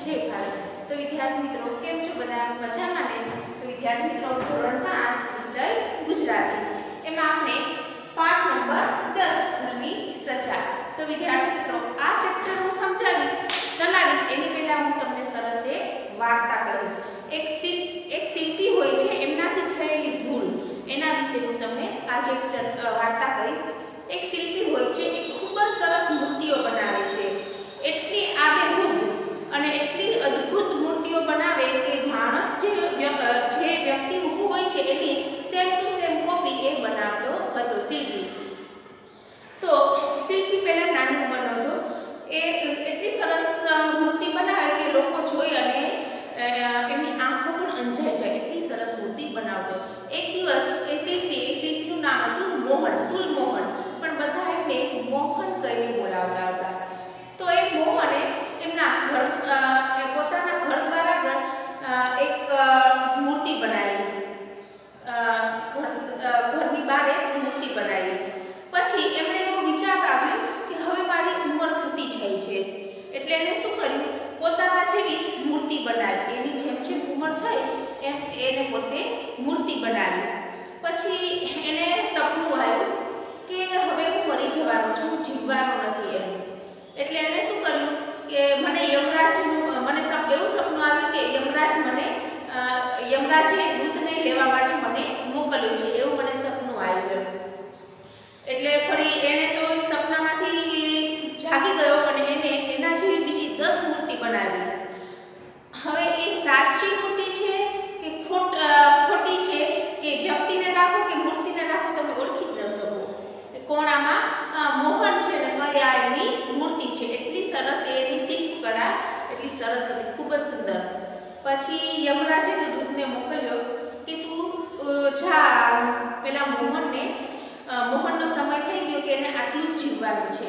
जय भारत। तो विद्यार्थी मित्रों केम छो बधा मजामां ने? तो विद्यार्थी मित्रों धोरण 5 विषय गुजराती एमां आपणे पाठ नंबर 10 भूलनी सजा। तो विद्यार्थी मित्रों आ चेप्टर हूँ समजावीश चलावीश एनी पहेला हूँ तमने सरस एक वार्ता कहीश। एक शिल्पी होय छे एमनाथी थयेली भूल एना विશે हूँ तमने आज एक वार्ता कहीश। एक शिल्पी होय छे ए खूब ज सरस मूर्तिओ बनावे छे, एटली आबेहूब અને એટલી અદ્ભુત મૂર્તિઓ બનાવે કે માણસ જે વ્યક્તિ ઊભો હોય છે એની સેમ ટુ સેમ કોપી એ બનાવતો હતો શિલ્પી। તો શિલ્પી પહેલા નાની ઉંમરનો હતો, એ એટલી સરસ મૂર્તિ બનાવે કે લોકો જોઈ અને એમની આંખો પણ અંજાઈ જાય, એટલી સરસ મૂર્તિ બનાવતો। એક દિવસ એ શિલ્પીનું નામ હતું મોહન, તુલ મોહન, પણ બધા એમને મોહન કહીને બોલાવતા હતા। તો એ મોહને એમના ઘર પોતાના ઘર દ્વારા એક મૂર્તિ બનાવી, ઘરની બહાર એક મૂર્તિ બનાવી। પછી એમણે એવો વિચાર આવ્યો કે હવે મારી ઉંમર થતી જાય છે, એટલે એને શું કર્યું, પોતાના જેવી જ મૂર્તિ બનાવી, એની જેમ જેમ ઉંમર થઈ એમ એને પોતે મૂર્તિ બનાવી। પછી એને સપનું આવ્યું કે હવે હું મરી જવાનો છું, જીવવાનો નથી એમ। એટલે એને શું કર્યું કે મને યમરાજનું એવું સપનું આવ્યું કે યમરાજે દૂતને લેવા માટે મને મોકલ્યું છે, એવું મને સપનું આવ્યું એમ। એટલે ફરી એને તો સપનામાંથી જાગી ગયો અને એને એના જેવી બીજી 10 મૂર્તિ બનાવી। હવે એ સાચી મૂર્તિ છે કે ખોટી છે કે વ્યક્તિને રાખો કે મૂર્તિને રાખો તમે ઓળખી જ ન શકો, કોણ આમાં મોહન છે ને કઈ આ એની મૂર્તિ છે। એટલી સરસ એની શિલ્પકળા એટલી સરસ હતી, ખૂબ જ સુંદર। પછી યમરાજે તો દૂતને મોકલ્યો કે તું જા પેલા મોહનનો સમય થઈ ગયો કે એને આટલું જ જીવવાનું છે,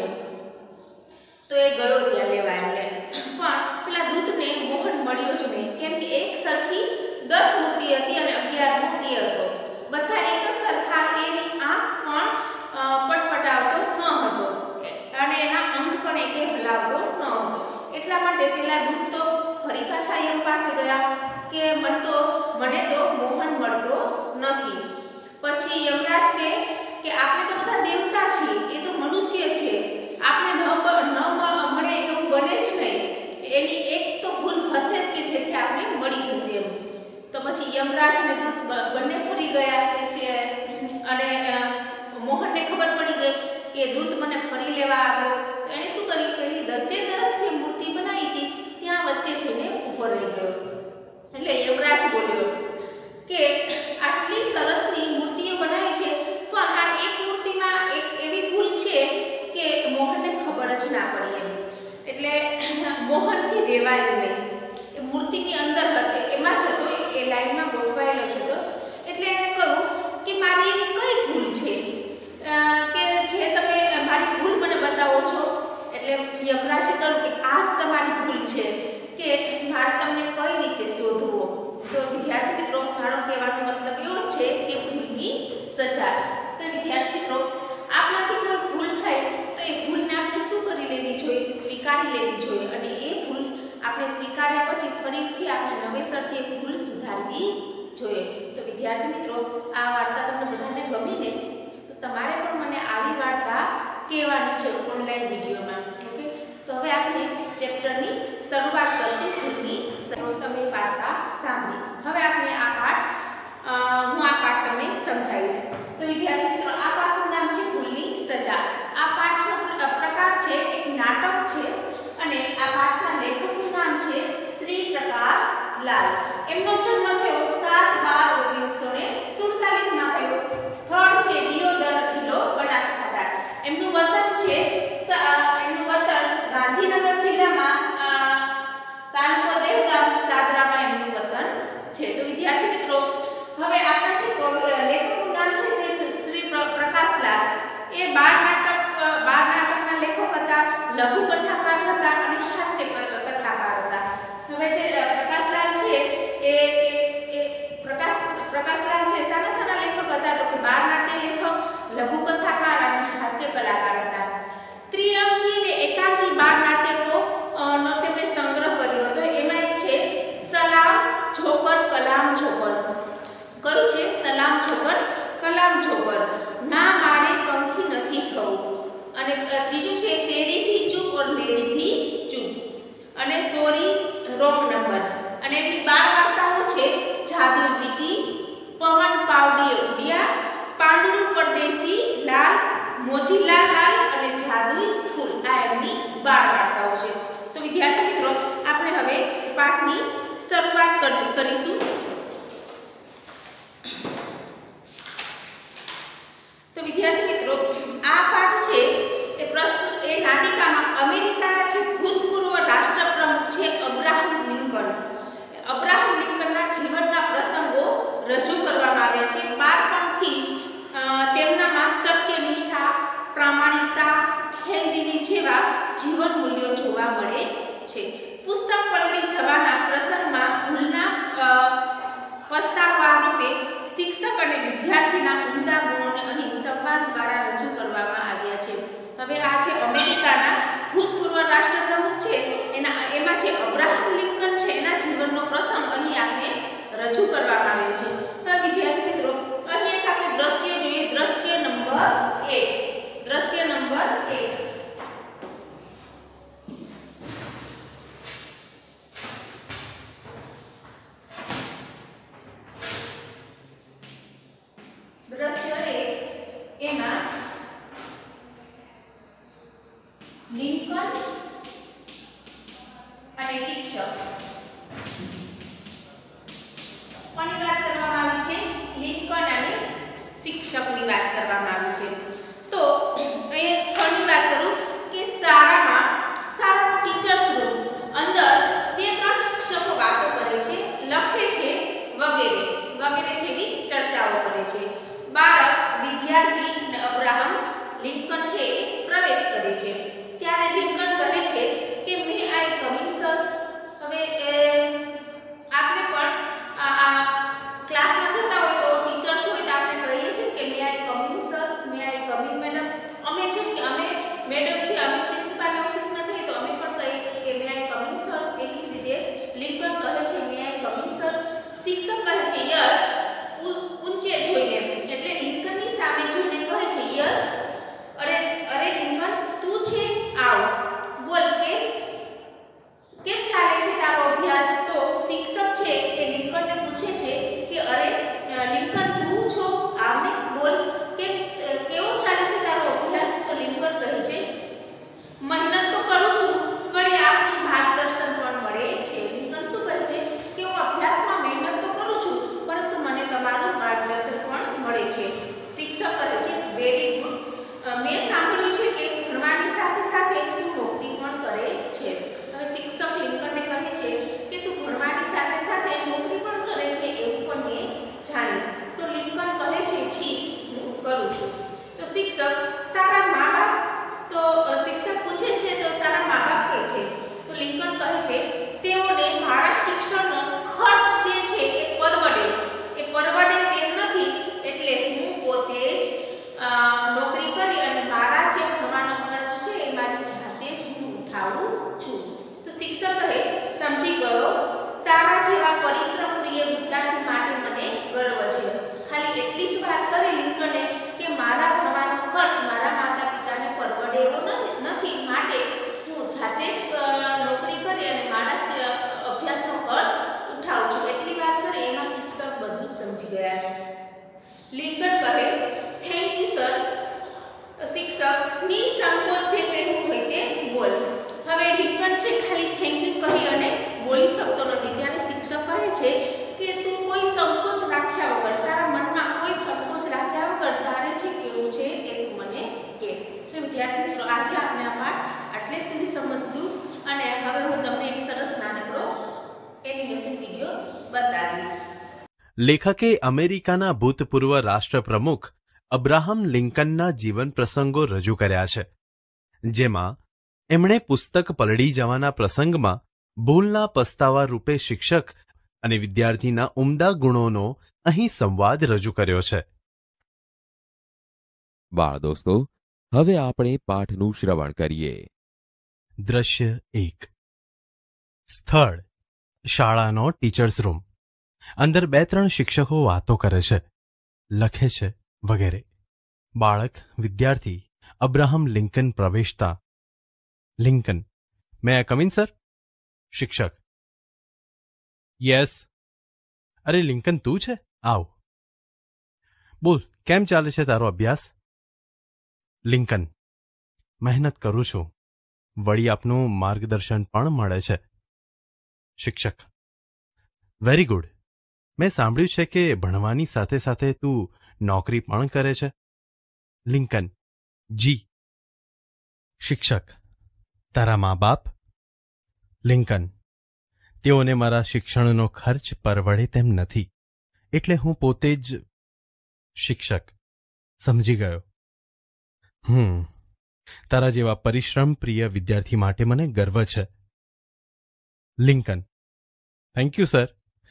તો એ ગયો ત્યાં લેવા એમને। પણ પેલા દૂતને મોહન મળ્યો જ નહીં, કેમ કે એક સરખી 10 મૂર્તિ હતી અને 11 મૂર્તિ હતો, બધા એક જ સરખા, એની આંખ પણ પટપટાવતો ન હતો અને એના અંગ પણ એકે હલાવતો ન હતો। એટલા માટે પેલા દૂત તો ફરી પાછા યમ પાસે ગયા કે મને તો મોહન મળતો નથી। પછી યમરાજ કે આપણે તો બધા દેવતા છીએ, એ તો મનુષ્ય છે, આપણે ન મળે એવું બને જ નહીં, એની એક તો ભૂલ હશે જ કે જેથી આપણે મળી જશે એમ। તો પછી યમરાજ અને દૂત બંને ફરી ગયા અને મોહનને ખબર પડી ગઈ કે દૂત મને ફરી લેવા આવ્યો, તો એણે શું કર્યું, પેલી 10 જે મૂર્તિ બનાવી હતી ત્યાં વચ્ચે જઈને ઊભો રહી ગયો। એટલે યમરાજ બોલ્યો કે આટલી સરસની મૂર્તિઓ બનાવી છે, પણ આ એક મૂર્તિમાં એક એવી ભૂલ છે કે મોહનને ખબર જ ના પડી એમ। એટલે મોહનથી રહેવાયું નહીં, એ મૂર્તિની અંદર હતો, એમાં જ હતો, એ લાઈનમાં ગોઠવાયેલો જ હતો। એટલે એને કહ્યું કે મારી એવી કઈ ભૂલ છે કે જે તમે મારી ભૂલ મને બતાવો છો। એટલે યમરાજે કહ્યું કે આ જ તમારી ભૂલ છે કે મારે તમને કઈ રીતે શોધવો। તો વિદ્યાર્થી મિત્રો મારો કહેવાનો મતલબ એવો છે કે ભૂલની સજા। તો વિદ્યાર્થી મિત્રો આપણાથી કોઈ ભૂલ થાય તો એ ભૂલને આપણે શું કરી લેવી જોઈએ, સ્વીકારી લેવી જોઈએ, અને એ ભૂલ આપણે સ્વીકાર્યા પછી ફરીથી આપણે નવેસરથી એ ભૂલ સુધારવી જોઈએ। તો વિદ્યાર્થી મિત્રો આ વાર્તા તમને બધાને ગમી ને? તો તમારે પણ મને આવી વાર્તા કહેવાની છે ઓનલાઈન વિડીયોમાં, ઓકે? તો હવે આપણે ચેપ્ટરની શરૂઆત કરશું, ભૂલની તમે વાર્તા સાંભળી। હવે આપણે હું આ પાઠ તમને સમજાવીશ। તો વિદ્યાર્થી મિત્રો આ પાઠનું નામ છે ભૂલની સજા। આ પાઠનો પ્રકાર છે એક નાટક છે અને આ પાઠના લેખકનું નામ છે શ્રી પ્રકાશ લાલ। એમનો જન્મ થયો 7/12/1947માં થયો। સ્થળ છે દિયોદર, જિલ્લો બનાસકાંઠા। એમનું વતન ગાંધીનગર જિલ્લામાં તાલુકો દહેગામ સાદરામાં એમનું વતન છે। તો વિદ્યાર્થી મિત્રો હવે આપણા જે લેખકનું નામ છે જે શ્રી પ્રકાશલાલ, એ બાળ નાટકના લેખક હતા, લઘુ કથાકાર હતા અને હાસ્ય કથાકાર હતા। હવે જે પ્રકાશલાલ છે એ પ્રકાશલાલ છે શાના લેખક હતા, તો કે બાળ નાટ્ય લેખક, લઘુ કથાકાર અને હાસ્ય કલાકાર હતા। ત્રિઅંકી અને એકાંકી બાળ નાટકો નો તેમણે સંગ્રહ કર્યો હતો। એમાં ત્રીજું છે તેરી ભી ચૂપ ઓર મેરી ભી ચૂપ, અને સોરી રોંગ નંબર. અને એમની 12 વાર્તાઓ છે જાદુ વીટી, પવન પાવડીએ ઉડિયા, પાંદડું પરદેશી લાલ, મોજીલા લાલ અને જાદુઈ ફૂલ. આ એમની 12 વાર્તાઓ છે. તો વિદ્યાર્થી મિત્રો આપણે હવે પાઠની શરૂઆત કરીશું. તો વિદ્યાર્થી મિત્રો આ પાઠ છે એ નાટિકામાં અમેરિકાના જે ભૂતપૂર્વ રાષ્ટ્રપ્રમુખ છે અબ્રાહમ લિંકનના જીવનના પ્રસંગો રજૂ કરવામાં આવ્યા છે. બાળપણથી જ તેમનામાં સત્યનિષ્ઠા, પ્રામાણિકતા, ખેલદિલી જેવા જીવન મૂલ્યો જોવા મળે છે. પુસ્તક પલળી જવાના પ્રસંગમાં ભૂલના પસ્તાવા રૂપે શિક્ષક અને વિદ્યાર્થીના ઉમદા ગુણોને અહીં સંવાદ દ્વારા રજૂ કરવામાં આવ્યા છે. હવે આ જે અમેરિકાના ભૂતપૂર્વ રાષ્ટ્રપ્રમુખ છે એમાં જે અબ્રાહમ લિંકન છે એના જીવનનો પ્રસંગ અહીં આપણે રજૂ કરવામાં આવ્યો છે. હવે વિદ્યાર્થી મિત્રો અહીં એક આપણે દ્રશ્ય જોઈએ. દ્રશ્ય નંબર 1. દ્રશ્ય નંબર 1. દ્રશ્ય 1 એમાં લિંકન અને શિક્ષક કોની વાત કરવામાં આવી છે? લિંકન અને શિક્ષકની વાત કરવામાં આવી છે. તો અહીં એક સ્થળની વાત કરું કે શાળાનો ટીચર્સ રૂમ અંદર 2-3 શિક્ષકો વાતો કરે છે, લખે છે વગેરે જેવી ચર્ચાઓ કરે છે. બાળક, વિદ્યાર્થી અને અબ્રાહમ લિંકન છે એ પ્રવેશ કરે છે. ત્યારે લિંકન કહે છે કે મે આઈ કમિંગ સર. હવે આપણે પણ ક્લાસમાં જતા હોય તો ટીચર્સ હોય તો આપણે કહીએ છીએ કે may I coming sir, may I coming madam. અમે છે કે અમે મેડમ છે, અમે પ્રિન્સિપાલની ઓફિસમાં જઈએ તો અમે પણ કહીએ કે મે આઈ કમિંગ સર. એવી જ રીતે લિંકન કહે છે મે આઈ કમિંગ સર. શિક્ષક કહે છે યસ, ઊંચે જોઈને, એટલે લિંકનની સામે જોઈને કહે છે યસ. અરે લિંકન તું છે, આવ, બોલ કેમ ચાલે છે તારો અભ્યાસ? તો શિક્ષક છે એ લિંકનને પૂછે છે કે અરે લિંકન તું છો, આવને, બોલ કેવો ચાલે છે તારો અભ્યાસ? તો લિંકન કહે છે મહેનત તો કરું છું, વળી આપનું માર્ગદર્શન પણ મળે છે. લિંકન શું કહે છે કે હું અભ્યાસમાં મહેનત તો કરું છું પરંતુ મને તમારું માર્ગદર્શન પણ મળે છે. શિક્ષક કહે છે વેરી ગુડ. મેં સાંભળ્યું છે કે ભણવાની સાથે સાથે તું નોકરી પણ કરે છે. હવે શિક્ષક લિંકનને કહે છે કે તું ભણવાની સાથે સાથે નોકરી પણ કરે છે એવું પણ મેં જાણ્યું. તો લિંકન કહે છે જી હું કરું છું. તો શિક્ષક તારા મા બાપ? તો શિક્ષક પૂછે છે તો તારા મા બાપ કે છે? તો લિંકન કહે છે તેઓને મારા શિક્ષણનો ખર્ચ જે છે એ પરવડે તેમ નથી, એટલે હું પોતે જ નોકરી કરી અને મારા જે ભણવાનો ખર્ચ છે એ મારી જાતે જ હું ઉઠાવું છું. તો શિક્ષક કહે સમજી ગયો, તારા જેવા પરિશ્રમપ્રિય વિદ્યાર્થી માટે મને ગર્વ છે. ખાલી એટલી જ વાત કરે લિંકને કે મારા ભણવાનો ખર્ચ મારા માતા પિતાને પરવડે એવો નથી, માટે હું જાતે જ નોકરી કરી અને મારા અભ્યાસનો ખર્ચ ઉઠાવું છું. એટલી વાત કરે એમાં શિક્ષક બધું જ સમજી ગયા. લિંકન કહે થેન્ક યુ સર. શિક્ષક નિસંકોચ છે કહેવું હોય તે બોલ. હવે લિંકન છે ખાલી થેન્ક યુ કહી અને બોલી શકતો નથી. ત્યારે શિક્ષક કહે છે કે તું કોઈ સંકોચ રાખ્યા વગર, તારા મનમાં કોઈ સંકોચ રાખ્યા વગર તારે છે કેવું છે એ તું મને કહે. તો વિદ્યાર્થી મિત્રો આજે આપણે આ પાઠ આટલે સુધી સમજશું અને હવે હું તમને એક સરસ નાનકડો એનિમેશન વિડીયો બતાવીશ. લેખકે અમેરિકાના ભૂતપૂર્વ રાષ્ટ્રપ્રમુખ અબ્રાહમ લિંકનના જીવન પ્રસંગો રજૂ કર્યા છે, જેમાં એમણે પુસ્તક પલળી જવાના પ્રસંગમાં ભૂલના પસ્તાવા રૂપે શિક્ષક અને વિદ્યાર્થીના ઉમદા ગુણોનો અહીં સંવાદ રજૂ કર્યો છે. બાળ દોસ્તો, હવે આપણે પાઠનું શ્રવણ કરીએ. દ્રશ્ય 1. સ્થળ શાળાનો ટીચર્સ રૂમ. અંદર 2-3 શિક્ષકો વાતો કરે છે, લખે છે વગેરે. બાળક, વિદ્યાર્થી અબ્રાહમ લિંકન પ્રવેશતા, Lincoln, may I come in sir? શિક્ષક, યસ. અરે લિંકન, તું છે? આવ. બોલ, કેમ ચાલે છે તારો અભ્યાસ? લિંકન, મહેનત કરું છું, વળી આપનું માર્ગદર્શન પણ મળે છે. શિક્ષક, વેરી ગુડ. મેં સાંભળ્યું છે કે ભણવાની સાથે સાથે તું નોકરી પણ કરે છે. લિંકન, જી. શિક્ષક, તારા મા બાપ? લિંકન, તેઓને મારા શિક્ષણનો ખર્ચ પરવડે તેમ નથી, એટલે હું પોતે જ. શિક્ષક, સમજી ગયો. તારા જેવા પરિશ્રમ પ્રિય વિદ્યાર્થી માટે મને ગર્વ છે. Lincoln, thank you sir.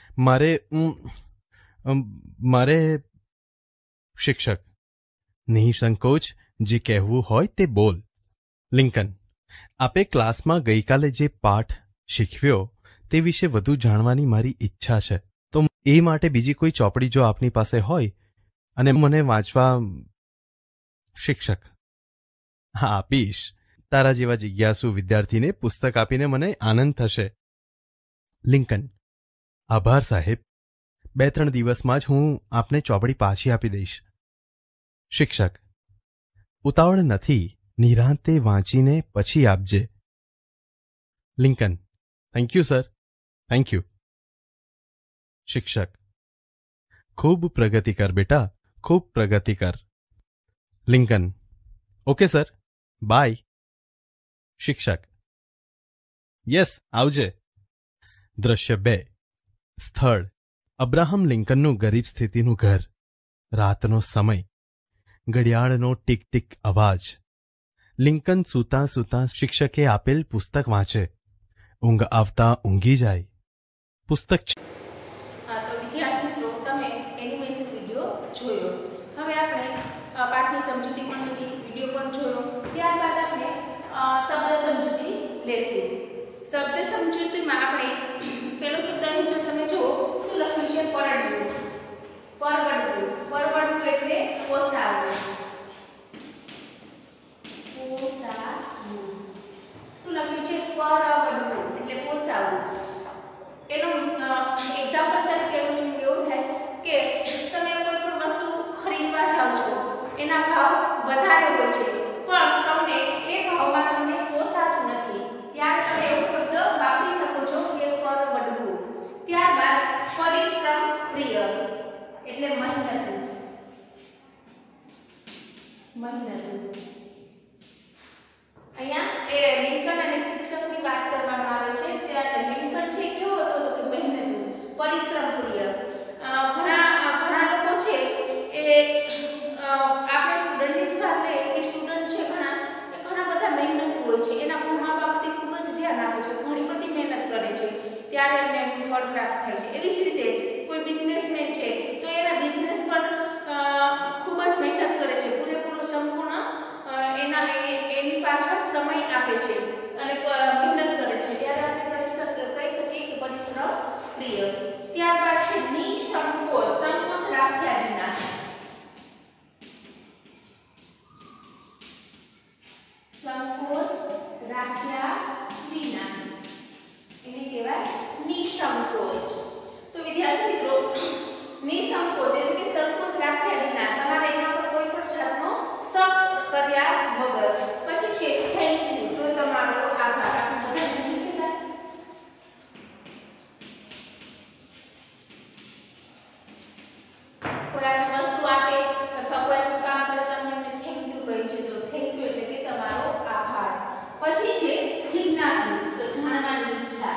મારે શિક્ષક, નિઃસંકોચ, જે કહેવું હોય તે બોલ. લિંકન, આપે ક્લાસમાં ગઈકાલે જે પાઠ શીખવ્યો તે વિશે વધુ જાણવાની મારી ઈચ્છા છે, તો એ માટે બીજી કોઈ ચોપડી જો આપની પાસે હોય અને મને વાંચવા. શિક્ષક, હા, આપીશ. તારા જેવા જિજ્ઞાસુ વિદ્યાર્થીને પુસ્તક આપીને મને આનંદ થશે. લિંકન, આભાર સાહેબ. 2-3 દિવસમાં જ હું આપને ચોપડી પાછી આપી દઈશ. શિક્ષક, ઉતાવળ નથી, નિરાંતે વાંચીને પછી આપજે. Lincoln, thank you sir, thank you. શિક્ષક, ખૂબ પ્રગતિ કર બેટા, ખૂબ પ્રગતિ કર. Lincoln, okay sir, bye. શિક્ષક, યસ, આવજે. દ્રશ્ય 2. સ્થળ: અબ્રાહમ લિંકનનું ગરીબ સ્થિતિનું ઘર. રાતનો સમય. ઘડિયાળનો ટીક ટીક અવાજ. લિંકન સૂતા સૂતા શિક્ષકે આપેલ પુસ્તક વાંચે. ઊંઘ આવતા ઊંઘી જાય. પુસ્તક. હા, તો વિદ્યાર્થી મિત્રો, તમે એનિમેશન વિડીયો જોયો. હવે આપણે પાઠની સમજૂતી પણ લીધી, વિડીયો પણ જોયો. ત્યારબાદ આપણે શબ્દ સમજૂતી લેશું. શબ્દ સમજૂતીમાં આપણે પેલો શબ્દ અહીં જો તમે જુઓ, શું લખ્યું છે? પરવડવું. પરવડવું. પરવડવું એટલે પોસાવવું. પોસાવવું. શું લખ્યું છે? પરવડવું એટલે પોસાવવું. એનો એક્ઝામ્પલ તરીકે એનું મીનિંગ એવું થાય કે તમે કોઈ પણ વસ્તુ ખરીદવા જાઓ છો, એના ભાવ વધારે હોય છે, પણ તમને એ ભાવમાં તમને પોસાતું નથી, ત્યારે તમે એવો શબ્દ વાપરી શકો છો કે પરવડવું. ત્યારબાદ પરિશ્રમ પ્રિય એટલે મહેનતુ. મહેનતુ. અહીંયા એ લિંકન અને શિક્ષકની વાત કરવામાં આવે છે. ત્યાં લિંકન છે કેવો હતો તો કે મહેનતુ, પરિશ્રમ પ્રિય. ઘણા લોકો છે એ આપણે સ્ટુડન્ટની જ વાત લઈએ કે સ્ટુડન્ટ છે ઘણા બધા મહેનતુ હોય છે, એના ભણવા બાબતે ખૂબ જ ધ્યાન આપે છે, ઘણી બધી મહેનત કરે છે, ત્યારે એમને એમનું ફળ પ્રાપ્ત થાય છે. એવી જ રીતે કોઈ બિઝનેસમેન છે તો એના બિઝનેસ પર ખૂબ જ મહેનત કરે છે, પૂરેપૂરો સંપૂર્ણ એની પાછળ સમય આપે છે અને મહેનત કરે છે, ત્યારે આપણે કહી શકીએ કે પરિશ્રમ પ્રિય. ત્યારબાદ છે નિસંકોચ. સંકોચ રાખ્યા વિના. સંકોચ રાખ્યા વિના એને કહેવાય નિસંકોચ. તો વિદ્યાર્થી મિત્રો, નિસંકોચ એટલે કે સંકોચ રાખ્યા વિના, તમારે એના પર કોઈ પણ જાતનો શક કર્યા વગર. પછી છે થેન્ક યુ. તો તમારો આભાર. આપણે બધા નહીં કહેતા? કોઈ આપણને વસ્તુ આપે અથવા કોઈ આપણું કામ કરે તો આપણે એમને થેન્ક યુ કહીએ છીએ. તો થેન્ક યુ એટલે કે તમારો આભાર. પછી છે જિજ્ઞાસુ. તો જાણવાની ઈચ્છા.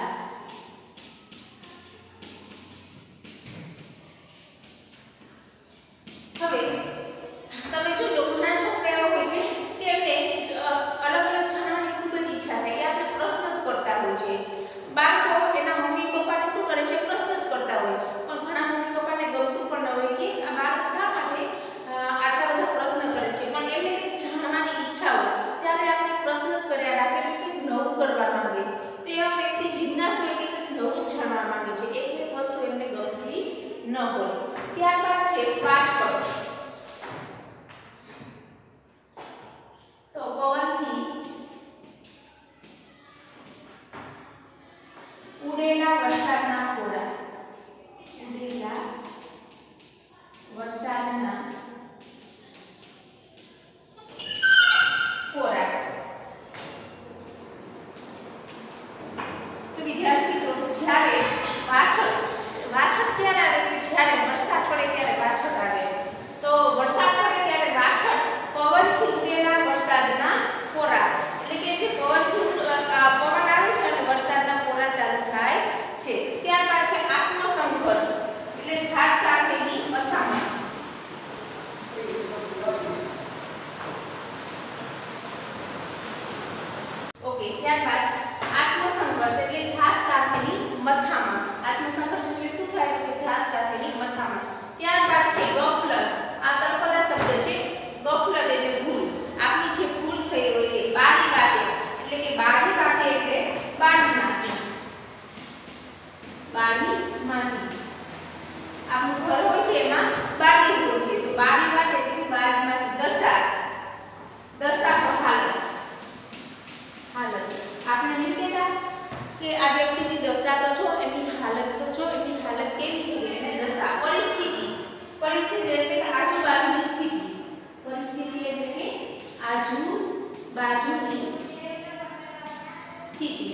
હવે તમે જોજો, ઘણા છોકરા એવા હોય છે કે એમને અલગ અલગ જાણવાની ખૂબ જ ઈચ્છા થાય, એ આપણે પ્રશ્ન જ કરતા હોય છે. બાળકો એના મમ્મી પપ્પાને શું કરે છે? પ્રશ્ન જ કરતા હોય, પણ ઘણા મમ્મી પપ્પાને ગમતું પણ ન હોય કે આ બાળક શા માટે આટલા બધા પ્રશ્ન કરે છે, પણ એમને કંઈક જાણવાની ઈચ્છા હોય ત્યારે આપણે પ્રશ્ન જ કર્યા રાખે કે કંઈક નવું કરવા માંગે. તો એવા વ્યક્તિ જિજ્ઞાસુ હોય કે કંઈક નવું જ જાણવા માંગે છે, એક વસ્તુ એમને ગમતી ન હોય. ત્યારબાદ છે પાછળ. ક્યારે આવે કે જ્યારે વરસાદ પડે ત્યારે વાછટ આવે. તો વરસાદ પડે ત્યારે વાછટ પવનથી ઉડેલા વરસાદના ફોરા, એટલે કે જે પવન આવે છે અને વરસાદના ફોરા ચાલુ થાય છે. ત્યારબાદ છે આત્મસંઘર્ષ, એટલે જાત સાથેની અથામણ. ઓકે, ત્યારબાદ આત્મસંઘર્ષ એટલે જાત સાથેની મથામણ. આત્મસંઘર્ષ એટલે શું થાય કે જાત સાથેની મથામણ. ત્યારબાદ છે ગફલત. આ તળપદા શબ્દ છે. ગફલત એટલે ભૂલ. આપની જે ભૂલ થઈ હોય એ બારી વાટે, એટલે કે બારી વાટે એટલે બારીમાંથી. બારીમાંથી આપણું ઘર હોય છે એમાં બારી હોય છે, તો બારી વાટે એટલે કે બારીમાંથી દશા. દશા તો હાલત. આપણે નહીં કહેતા કે આ વ્યક્તિની દશા તો જો, એમની હાલત તો જો, એમની હાલત કેવી થઈ ગઈ, એમની દશા. પરિસ્થિતિ. પરિસ્થિતિ એટલે કે આજુબાજુની સ્થિતિ. પરિસ્થિતિ એટલે કે આજુબાજુની સ્થિતિ.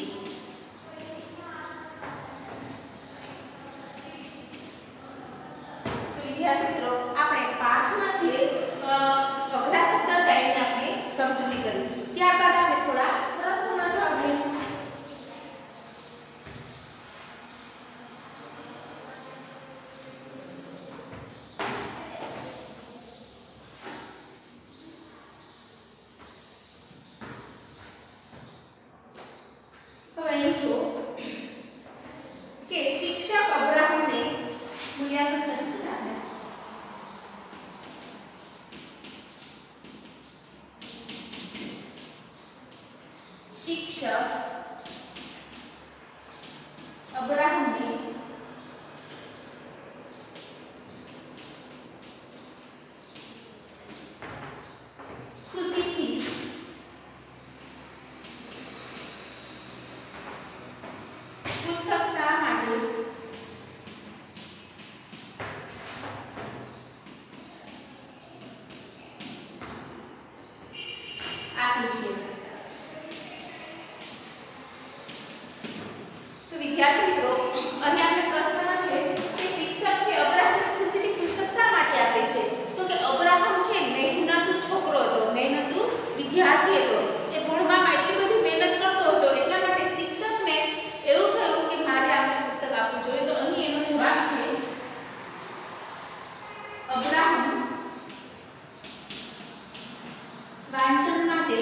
તો વિદ્યાર્થી મિત્રો, આપણે પાઠમાં જે અઘરા શબ્દ હતા એને આપણે સમજૂતી કરી. ત્યારબાદ આપણે થોડા પ્રશ્નોના જવાબ લઈશું. હવે અહીં જો કે શિક્ષક અબ્રાહમને મૂલ્યાંકન કરીશું આપણે. શિક્ષક અબ્રાહમને ખુશીથી પુસ્તક શા માટે આપી છે. તો વિદ્યાર્થી મિત્રો, અહીંયા આપણે પ્રશ્નમાં છે કે શિક્ષક છે અબ્રાહમને ખુશીથી પુસ્તક શા માટે આપે છે. તો કે અબ્રાહમ છે મહેનતુ છોકરો હતો, મહેનતુ વિદ્યાર્થી હતો. એ ભણવામાં એટલી બધી મહેનત કરતો હતો, એટલા માટે શિક્ષકને એવું થયું કે મારે આને પુસ્તક આપવું જોઈએ. તો અહીં એનો જવાબ છે અબ્રાહમ વાંચન માટે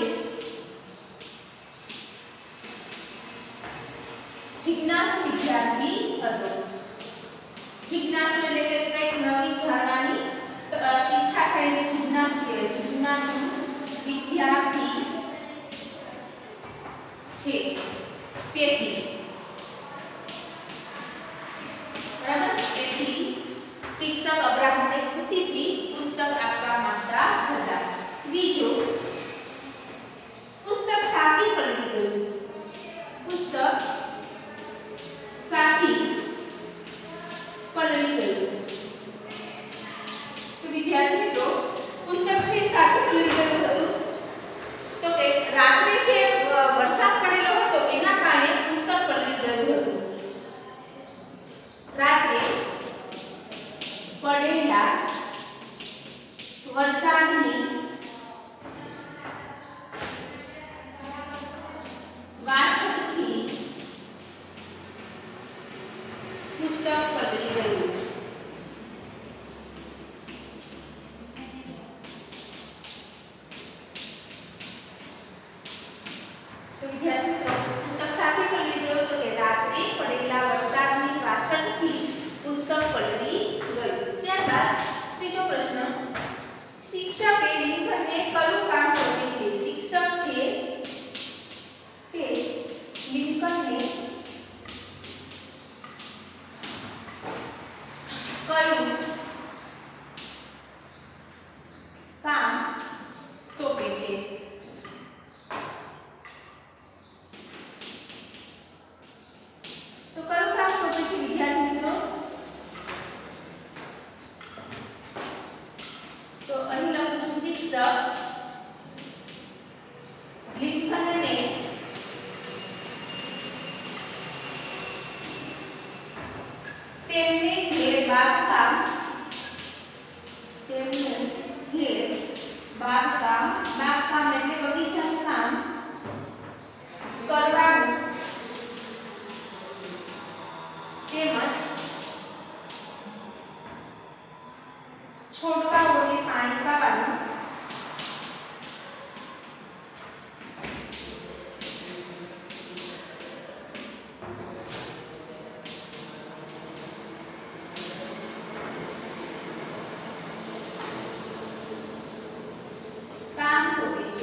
જિજ્ઞાસુ વિદ્યાર્થી હતો. જિજ્ઞાસુ એટલે કે કંઈક નવી જાણવાની ઈચ્છા કરીને જિજ્ઞાસુ કહેવાય. જિજ્ઞાસુ વિદ્યાર્થી છે. તેથી બરાબર, તેથી શિક્ષક અબ્રાહમને ખુશીથી પુસ્તક આપવા માંગતા હતા. બીજો, પુસ્તક સાથી પલળી ગયું. પુસ્તક સાથી પલળી ગયું. તો વિદ્યાર્થી મિત્રો, પુસ્તક છે સાથી પલળી ગયું હતું. તો કે રાત્રે છે વરસાદ પડેલો હતો, એના કારણે પુસ્તક પલળી ગયું હતું. રાત્રે પડેલા વરસાદની વાછટથી પુસ્તક પલળી ગયું. તો વિદ્યાર્થી મિત્રો, પુસ્તક સાથે પલળી ગયું. તો કે રાત્રે પડેલા વરસાદની વાછટથી પુસ્તક પલળી ગયું. ત્યારબાદ ત્રીજો પ્રશ્ન, શિક્ષકે લિંકનને કયું કામ સોંપ્યું છે. શિક્ષક છે તે લિંકનને કયું કામ સોંપે છે. તો કયું કામ સોંપે છે વિદ્યાર્થી મિત્રો. તો અહીં લખું છું શિક્ષક લિંકનને કરવાનું તેમજ છોડવાઓને પાણી પાવાનું કામ સોંપે છે.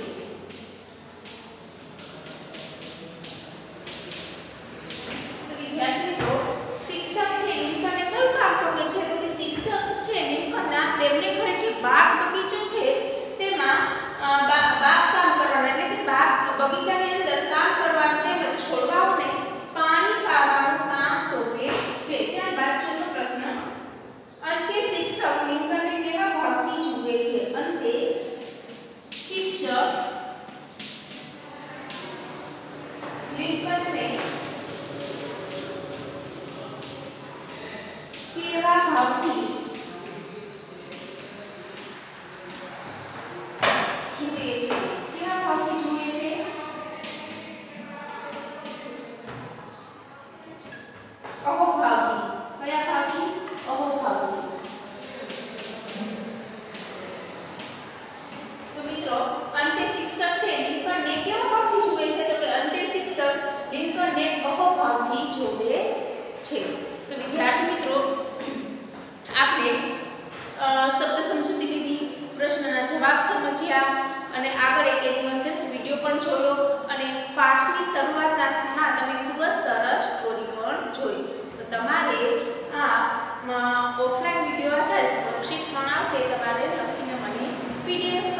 તો વિદ્યાર્થી મિત્રો, શિક્ષક છે લિંકનને કયું કામ સોંપે છે? તો કે શિક્ષક છે લિંકનના તેમને ઘરે જે બાગ બગીચો છે તેમાં બાગ કામ કરવાનું, એટલે કે બાગ બગીચાની અંદર કામ કરવાનું તેમજ છોડવાઓને પાણી પાવાનું કામ સોંપે છે. ત્યારબાદ ચોથો પ્રશ્ન, અંતે શિક્ષક લિંકનને કેવા ભાવથી જુએ છે? અંતે શિક્ષક લિંકનને કેવા ભાવથી જુએ છે? કેવા ભાવથી જુએ છે? અહોભાવથી. કયા ભાવથી? અહોભાવથી. તો મિત્રો, અંતે શિક્ષક છે લિંકનને કેવા ભાવથી જુએ છે? તો કે અંતે શિક્ષક લિંકનને અહોભાવથી જુએ છે. તો વિદ્યાર્થી મિત્રો, આપણે શબ્દ સમજૂતી લીધી, પ્રશ્નના જવાબ સમજ્યા અને આગળ એક એનિમેશન વિડિયો પણ જોયો અને પાઠની શરૂઆતમાં તમે ખૂબ જ સરસ સ્ટોરી પણ જોઈ. તો તમારે આ ઓફલાઈન વિડિયો આધારિત વર્કશીટ પણ આવશે, તમારે લખીને મને PDF